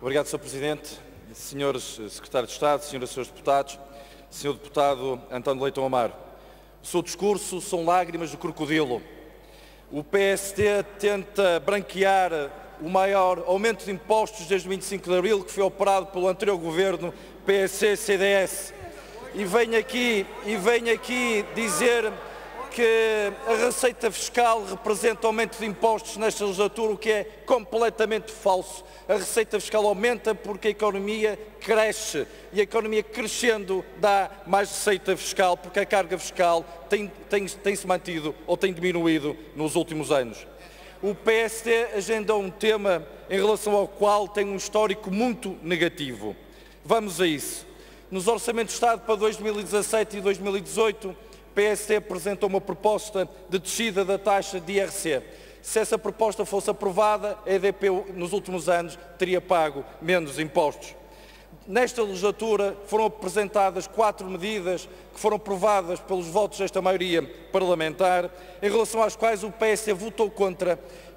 Obrigado, Sr. Presidente, Srs. Secretários de Estado, Sras. e Srs. Deputados, Sr. Deputado António Leitão Amaro. O seu discurso são lágrimas de crocodilo. O PSD tenta branquear o maior aumento de impostos desde o 25 de Abril, que foi operado pelo anterior governo PSD-CDS. E venho aqui dizer que a receita fiscal representa aumento de impostos nesta legislatura, o que é completamente falso. A receita fiscal aumenta porque a economia cresce e a economia crescendo dá mais receita fiscal, porque a carga fiscal tem-se mantido ou tem diminuído nos últimos anos. O PSD agendou um tema em relação ao qual tem um histórico muito negativo. Vamos a isso. Nos orçamentos de Estado para 2017 e 2018, o PSD apresentou uma proposta de descida da taxa de IRC. Se essa proposta fosse aprovada, a EDP nos últimos anos teria pago menos impostos. Nesta legislatura foram apresentadas 4 medidas que foram aprovadas pelos votos desta maioria parlamentar, em relação às quais o PSD votou contra,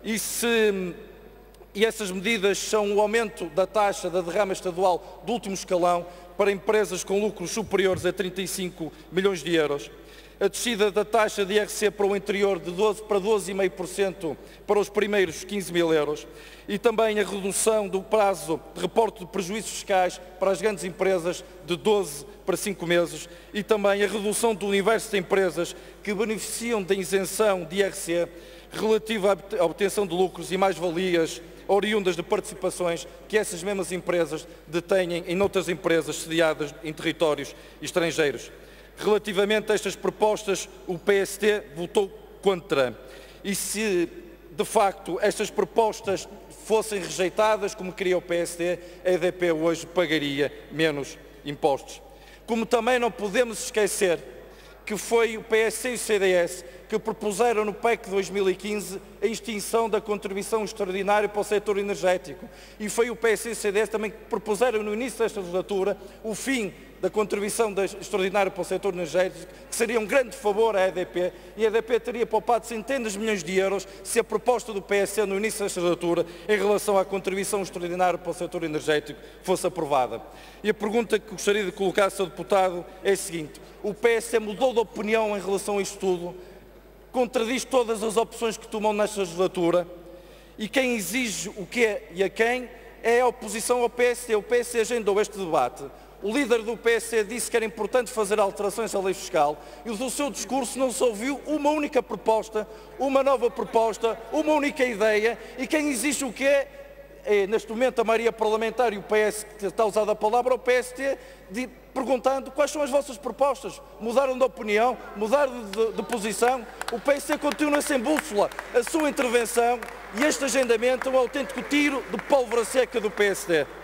e essas medidas são o aumento da taxa da derrama estadual do último escalão para empresas com lucros superiores a 35 milhões de euros, a descida da taxa de IRC para o interior de 12% para 12,5% para os primeiros 15 mil euros e também a redução do prazo de reporte de prejuízos fiscais para as grandes empresas de 12 para 5 meses e também a redução do universo de empresas que beneficiam da isenção de IRC relativa à obtenção de lucros e mais-valias oriundas de participações que essas mesmas empresas detêm em outras empresas sediadas em territórios estrangeiros. Relativamente a estas propostas, o PSD votou contra. E se, de facto, estas propostas fossem rejeitadas, como queria o PSD, a EDP hoje pagaria menos impostos. Como também não podemos esquecer que foi o PSD e o CDS que propuseram no PEC de 2015 a extinção da contribuição extraordinária para o setor energético. E foi o PSD e o CDS também que propuseram no início desta legislatura o fim da contribuição extraordinária para o setor energético, que seria um grande favor à EDP, e a EDP teria poupado centenas de milhões de euros se a proposta do PSD no início desta legislatura em relação à contribuição extraordinária para o setor energético fosse aprovada. E a pergunta que gostaria de colocar, Sr. Deputado, é a seguinte: o PSD mudou de opinião em relação a isto tudo? Contradiz todas as opções que tomam nesta legislatura? E quem exige o quê e a quem é a oposição ao PSD. O PSD agendou este debate. O líder do PSD disse que era importante fazer alterações à lei fiscal e do seu discurso não se ouviu uma única proposta, uma nova proposta, uma única ideia, e quem exige o quê? Neste momento a maioria parlamentar e o PS, que está usada a palavra, o PSD, perguntando quais são as vossas propostas. Mudaram de opinião, mudaram de posição, o PSD continua sem bússola. A sua intervenção e este agendamento é um autêntico tiro de pólvora seca do PSD.